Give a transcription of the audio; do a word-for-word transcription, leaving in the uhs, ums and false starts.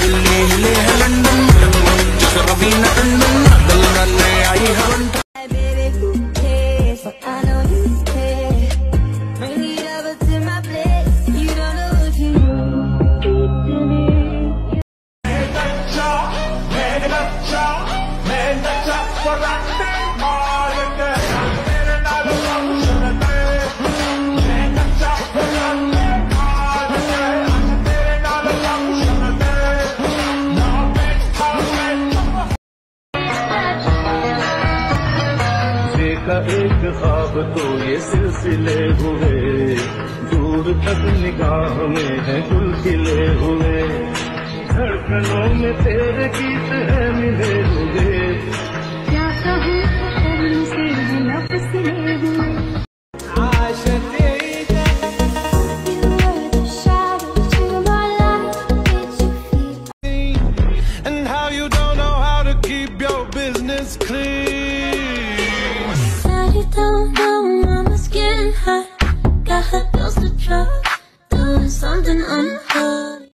दिल्ली हिले है लंदन, जिसे रवीना टंडन दिल डाले आई है लंदन। का एक ख्वाब तो ये सिलसिले हुए, दूर तक निगाह में है गुल खिले हुए, धड़कनों में तेरे गीत है मिले हुए, क्या कहूँ तुमसे लफ्ज़ मिले हुए। And how you don't know how to keep your business clean.